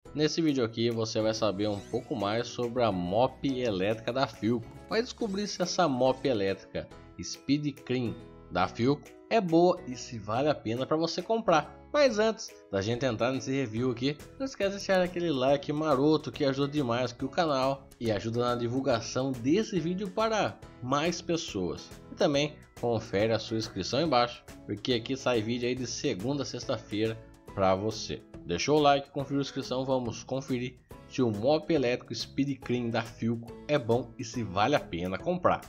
Nesse vídeo aqui você vai saber um pouco mais sobre a mop elétrica da Philco. Vai descobrir se essa mop elétrica Speed Clean da Philco é boa e se vale a pena para você comprar. Mas antes da gente entrar nesse review aqui, não esquece de deixar aquele like maroto que ajuda demais aqui o canal e ajuda na divulgação desse vídeo para mais pessoas. E também confere a sua inscrição embaixo, porque aqui sai vídeo aí de segunda a sexta-feira para você. Deixou o like, conferiu a inscrição, vamos conferir se o mop elétrico Speed Clean da Philco é bom e se vale a pena comprar.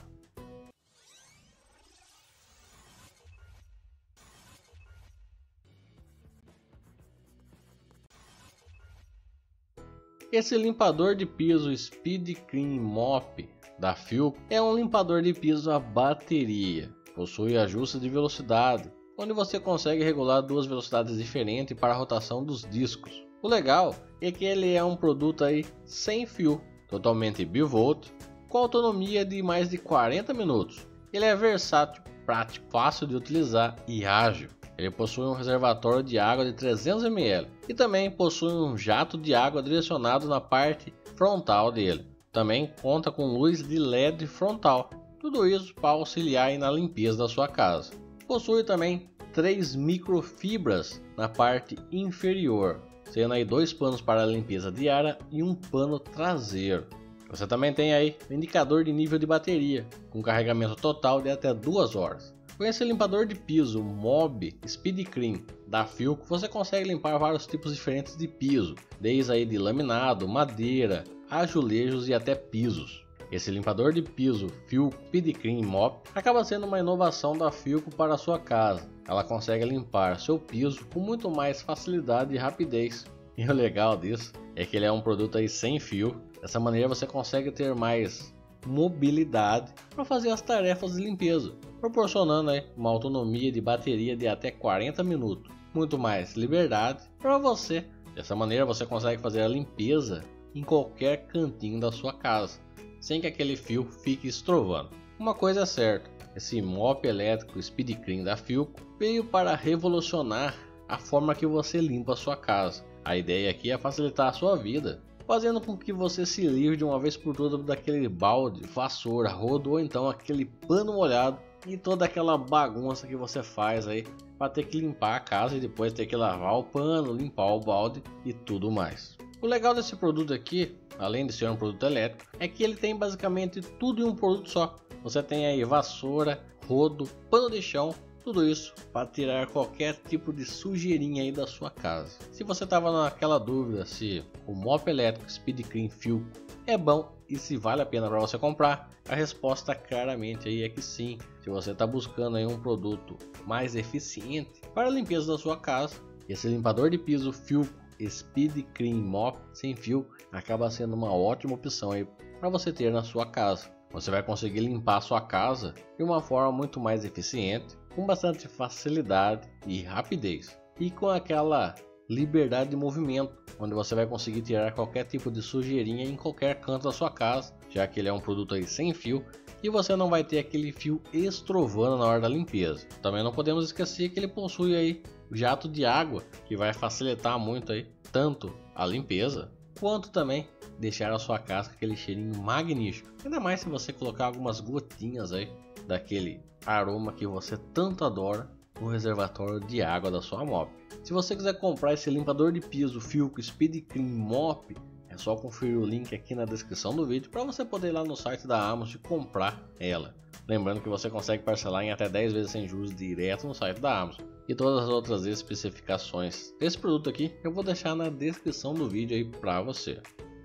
Esse limpador de piso Speed Clean Mop da Philco é um limpador de piso a bateria. Possui ajuste de velocidade, onde você consegue regular duas velocidades diferentes para a rotação dos discos. O legal é que ele é um produto aí sem fio, totalmente bivolt, com autonomia de mais de 40 minutos. Ele é versátil, prático, fácil de utilizar e ágil. Ele possui um reservatório de água de 300 ml e também possui um jato de água direcionado na parte frontal dele. Também conta com luz de LED frontal, tudo isso para auxiliar aí na limpeza da sua casa. Possui também 3 microfibras na parte inferior, sendo aí 2 panos para a limpeza diária e um pano traseiro. Você também tem aí o indicador de nível de bateria, com carregamento total de até 2 horas. Com esse limpador de piso Mob Speed Clean da Philco, você consegue limpar vários tipos diferentes de piso, desde aí de laminado, madeira, azulejos e até pisos. Esse limpador de piso Philco Speed Clean Mop acaba sendo uma inovação da Philco para a sua casa. Ela consegue limpar seu piso com muito mais facilidade e rapidez. E o legal disso é que ele é um produto aí sem fio. Dessa maneira você consegue ter mais mobilidade para fazer as tarefas de limpeza, proporcionando aí uma autonomia de bateria de até 40 minutos. Muito mais liberdade para você. Dessa maneira você consegue fazer a limpeza em qualquer cantinho da sua casa, sem que aquele fio fique estrovando. Uma coisa é certa, esse mop elétrico Speed Clean da Philco veio para revolucionar a forma que você limpa a sua casa. A ideia aqui é facilitar a sua vida, fazendo com que você se livre de uma vez por todas daquele balde, vassoura, rodo ou então aquele pano molhado e toda aquela bagunça que você faz aí para ter que limpar a casa e depois ter que lavar o pano, limpar o balde e tudo mais. O legal desse produto aqui, além de ser um produto elétrico, é que ele tem basicamente tudo em um produto só. Você tem aí vassoura, rodo, pano de chão, tudo isso para tirar qualquer tipo de sujeirinha aí da sua casa. Se você estava naquela dúvida se o mop elétrico Speed Clean Philco é bom e se vale a pena para você comprar, a resposta claramente aí é que sim. Se você está buscando aí um produto mais eficiente para a limpeza da sua casa, esse limpador de piso Philco Speed Clean Mop sem fio acaba sendo uma ótima opção aí para você ter na sua casa. Você vai conseguir limpar a sua casa de uma forma muito mais eficiente, com bastante facilidade e rapidez, e com aquela liberdade de movimento, onde você vai conseguir tirar qualquer tipo de sujeirinha em qualquer canto da sua casa, já que ele é um produto aí sem fio e você não vai ter aquele fio estrovando na hora da limpeza. Também não podemos esquecer que ele possui aí jato de água, que vai facilitar muito aí tanto a limpeza quanto também deixar a sua casa com aquele cheirinho magnífico. Ainda mais se você colocar algumas gotinhas aí daquele aroma que você tanto adora no reservatório de água da sua mop. Se você quiser comprar esse limpador de piso Philco Speed Clean Mop, é só conferir o link aqui na descrição do vídeo para você poder ir lá no site da Amazon e comprar ela. Lembrando que você consegue parcelar em até 10 vezes sem juros direto no site da Amazon. E todas as outras especificações desse produto aqui eu vou deixar na descrição do vídeo aí para você.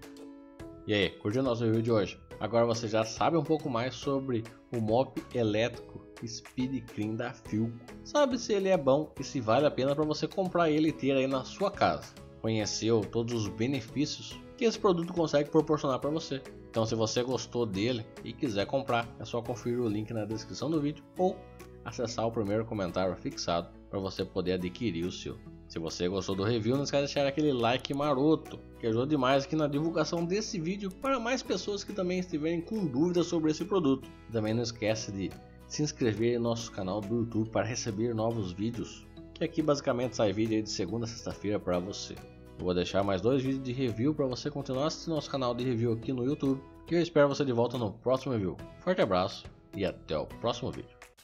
E aí, curtiu nosso review de hoje? Agora você já sabe um pouco mais sobre o mop elétrico Speed Clean da Philco. Sabe se ele é bom e se vale a pena para você comprar ele e ter aí na sua casa. Conheceu todos os benefícios que esse produto consegue proporcionar para você. Então se você gostou dele e quiser comprar, é só conferir o link na descrição do vídeo ou acessar o primeiro comentário fixado para você poder adquirir o seu. Se você gostou do review, não esquece de deixar aquele like maroto, que ajuda demais aqui na divulgação desse vídeo para mais pessoas que também estiverem com dúvidas sobre esse produto. Também não esquece de se inscrever em nosso canal do YouTube para receber novos vídeos, que aqui basicamente sai vídeo aí de segunda a sexta-feira para você. Eu vou deixar mais 2 vídeos de review para você continuar assistindo nosso canal de review aqui no YouTube. E eu espero você de volta no próximo review. Forte abraço e até o próximo vídeo.